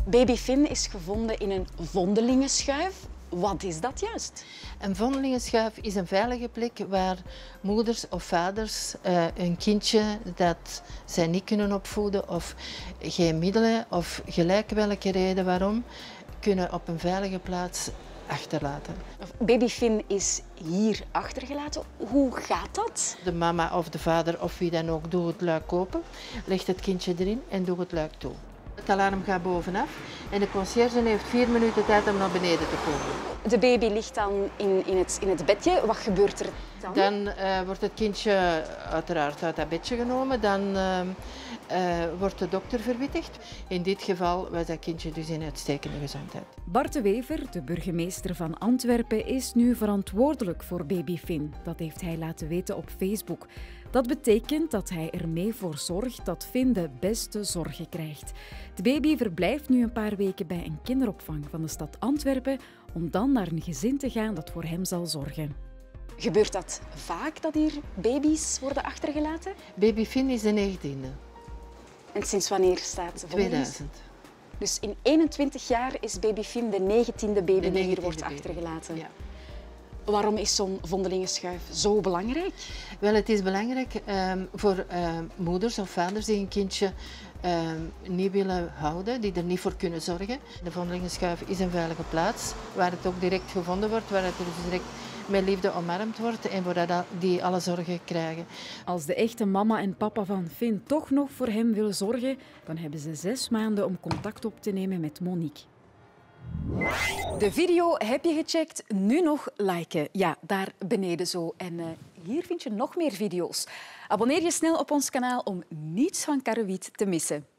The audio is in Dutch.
Baby Finn is gevonden in een vondelingenschuif. Wat is dat juist? Een vondelingenschuif is een veilige plek waar moeders of vaders een kindje dat zij niet kunnen opvoeden of geen middelen of gelijk welke reden waarom, kunnen op een veilige plaats achterlaten. Baby Finn is hier achtergelaten. Hoe gaat dat? De mama of de vader of wie dan ook doet het luik open, legt het kindje erin en doet het luik toe. Het alarm gaat bovenaf en de conciërge heeft 4 minuten tijd om naar beneden te komen. De baby ligt dan in het bedje. Wat gebeurt er dan? Dan wordt het kindje uiteraard uit dat bedje genomen. Dan wordt de dokter verwittigd. In dit geval was dat kindje dus in uitstekende gezondheid. Bart de Wever, de burgemeester van Antwerpen, is nu verantwoordelijk voor baby Finn. Dat heeft hij laten weten op Facebook. Dat betekent dat hij ermee voor zorgt dat Finn de beste zorgen krijgt. De baby verblijft nu een paar weken bij een kinderopvang van de stad Antwerpen om dan naar een gezin te gaan dat voor hem zal zorgen. Gebeurt dat vaak dat hier baby's worden achtergelaten? Baby Finn is de 19e. En sinds wanneer staat de 2000. Dus in 21 jaar is baby Finn de 19e baby die hier wordt baby. achtergelaten. Ja. Waarom is zo'n vondelingenschuif zo belangrijk? Wel, het is belangrijk voor moeders of vaders die een kindje niet willen houden, die er niet voor kunnen zorgen. De vondelingenschuif is een veilige plaats waar het ook direct gevonden wordt, waar het dus direct met liefde omarmd wordt en waar die alle zorgen krijgen. Als de echte mama en papa van Finn toch nog voor hem willen zorgen, dan hebben ze 6 maanden om contact op te nemen met Monique. De video heb je gecheckt, nu nog liken. Ja, daar beneden zo. En hier vind je nog meer video's. Abonneer je snel op ons kanaal om niets van Karrewiet te missen.